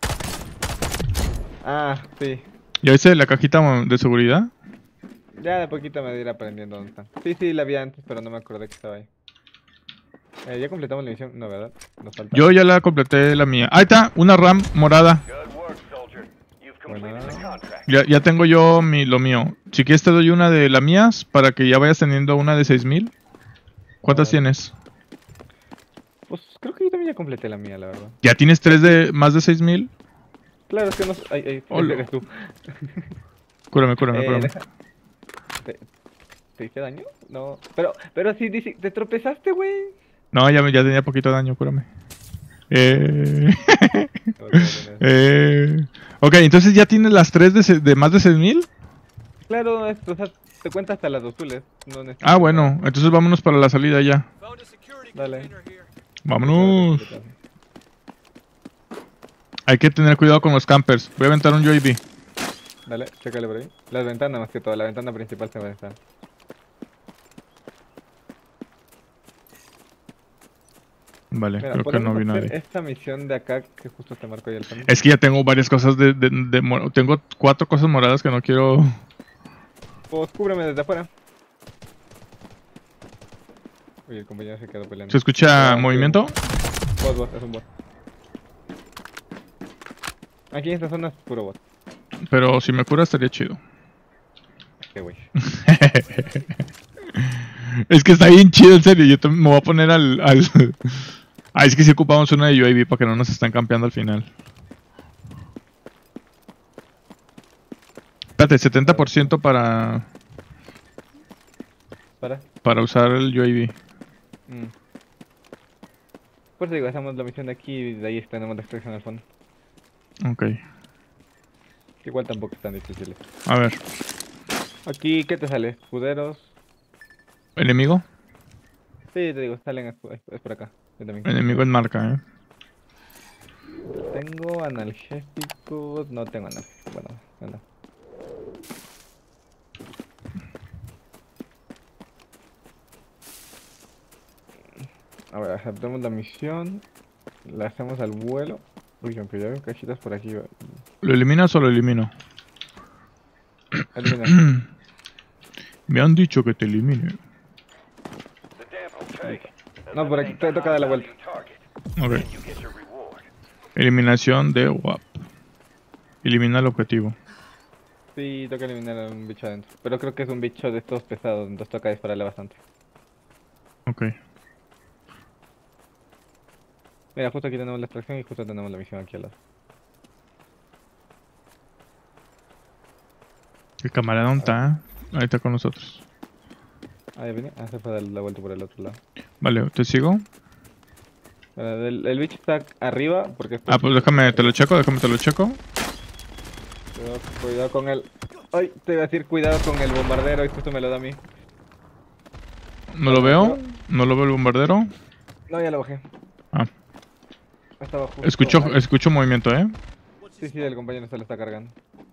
Ah, sí. ¿Ya viste la cajita de seguridad? Ya de poquito me voy a ir aprendiendo dónde están. Sí, sí, la vi antes, pero no me acordé que estaba ahí. Eh, ¿Ya completamos la misión? No, ¿verdad? Nos falta. Yo ya la completé la mía. Ahí está, una RAM morada. Good work, soldier. You've completed the contract. Ya, ya tengo yo mi, lo mío. Si quieres te doy una de las mías para que ya vayas teniendo una de seis mil. ¿Cuántas Ah. tienes? Pues creo que yo también ya completé la mía, la verdad. ¿Ya tienes tres de más de seis mil? Claro, es que no... s- Ay, ay, Hola. eres tú. Cúrame, cúrame, Eh, cúrame. deja- te- ¿Te hice daño? No. Pero, pero si dice, te tropezaste, güey. No, ya, me- ya tenía poquito daño, cúrame. Eh... Ok, ok. eh... Ok, entonces ya tienes las tres de, se- de más de seis mil. Claro, es- o sea, te cuenta hasta las dos azules. No necesitas Ah, bueno, entonces vámonos para la salida ya. Found a security Dale. container here. Vámonos. Hay que tener cuidado con los campers. Voy a aventar un U A V. Dale, chécale por ahí. Las ventanas más que todo, la ventana principal se va a estar. Vale, Mira, creo que no podemos vi hacer nadie. esta misión de acá que justo te marco ahí el panel. Es que ya tengo varias cosas de, de, de mor- Tengo cuatro cosas moradas que no quiero... Pues cúbreme desde afuera. Oye, el compañero se quedó peleando. ¿Se escucha Ah, ok. movimiento? Bot, bot, es un bot. Aquí en esta zona es puro bot. Pero si me cura estaría chido. Qué güey. Es que está bien chido, en serio. Yo tam- me voy a poner al... al... Ah, es que si ocupamos una de U A V para que no nos estén campeando al final. Espérate, setenta por ciento para... Para. Para usar el U A V. Mm. Por eso digo, hacemos la misión de aquí y de ahí tenemos la extracción al fondo. Ok. Que igual tampoco es tan difícil. A ver. Aquí, ¿qué te sale? ¿Escuderos? ¿Enemigo? Sí, te digo, salen, es, es por acá. Yo también. Enemigo en marca, eh. Tengo analgésicos, no tengo analgésicos, bueno, bueno. A ver, aceptamos la misión, la hacemos al vuelo. Uy, aunque ya veo cajitas por aquí. ¿Lo eliminas o lo elimino? Elimina. Me han dicho que te elimine. The damn okay. No, por aquí, te toca dar la vuelta. Ok. You get your reward. Eliminación de W A P. Elimina el objetivo. Sí, toca eliminar a un bicho adentro. Pero creo que es un bicho de estos pesados, entonces toca dispararle bastante. Ok. Mira, justo aquí tenemos la extracción y justo tenemos la misión aquí al lado. El camarada ¿dónde está? Ahí está con nosotros. Ahí viene, ah, se fue a dar la vuelta por el otro lado. Vale, ¿te sigo? Bueno, el, el bicho está arriba porque... está- Ah, pues déjame, te lo checo, déjame, te lo checo. Cuidado, cuidado con el... Ay, te iba a decir cuidado con el bombardero y justo me lo da a mí. No lo veo, no lo veo el bombardero. No, ya lo bajé. Ah, Estaba justo... escucho, ahí. escucho movimiento, eh. Sí, sí, el compañero se lo está cargando.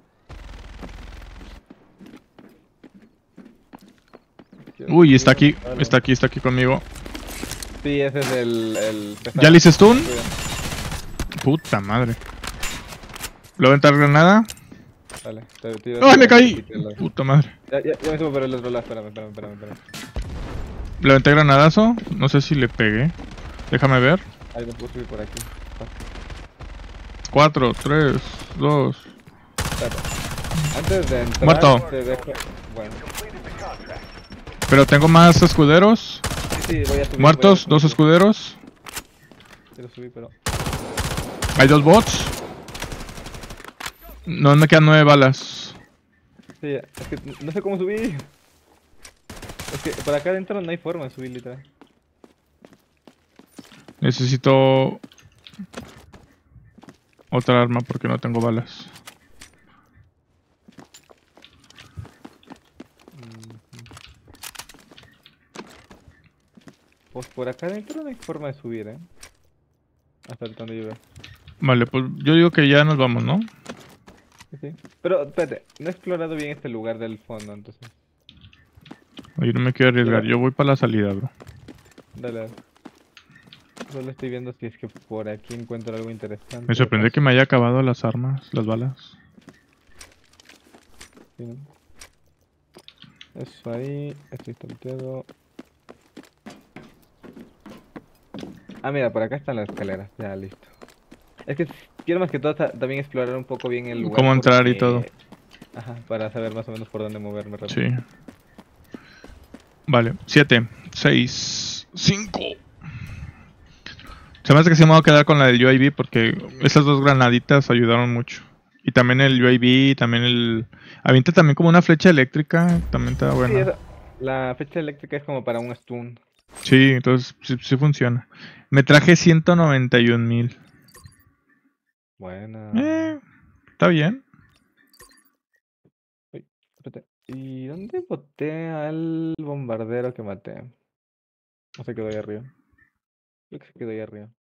Uy, está aquí, está aquí, está aquí conmigo. Sí, ese es el... el pesado. ¿Ya le hice stun? Cuidado. Puta madre. ¿Lo voy a aventar granada? Dale, te tiro... ¡Ay, me caí! Puta madre. Ya, ya, ya me subo por el otro lado, espérame, espérame, espérame, espérame. ¿Le aventé granadazo? No sé si le pegué. Déjame ver. Ahí me puedo subir por aquí. cuatro, tres, dos. Espérate. Antes de entrar... Muerto. Te dejo... Bueno, Pero tengo más escuderos. sí, sí, voy a subir. Muertos, voy a dos subir. escuderos. Quiero subir, pero... Hay dos bots. No me quedan nueve balas. Sí, es que no sé cómo subir. Es que por acá adentro no hay forma de subir, literal. Necesito otra arma porque no tengo balas. Pues por acá adentro no hay forma de subir, eh. Hasta donde yo veo. Vale, pues yo digo que ya nos vamos, ¿no? Sí, sí. Pero espérate, no he explorado bien este lugar del fondo, entonces. Yo no me quiero arriesgar, yo voy para la salida, bro. Dale, dale. Solo estoy viendo si es que por aquí encuentro algo interesante. Me sorprende que me haya acabado las armas, las balas. Sí, ¿no? Eso ahí, estoy tonteado. Ah, mira, por acá están las escaleras, ya listo. Es que quiero más que todo ta- también explorar un poco bien el lugar. Cómo entrar y porque- todo. Ajá, para saber más o menos por dónde moverme rápido. Sí. Vale, siete, seis, cinco. Se me hace que sí me voy a quedar con la del U A V porque esas dos granaditas ayudaron mucho. Y también el U A V, también el... Avienta también como una flecha eléctrica, también está Sí, buena. esa, La flecha eléctrica es como para un stun. Sí, entonces sí, sí funciona. Me traje ciento noventa y un mil. Buena. Eh, está bien. Uy, espérate. ¿Y dónde boté al bombardero que maté? ¿O se quedó ahí arriba? Creo que se quedó ahí arriba.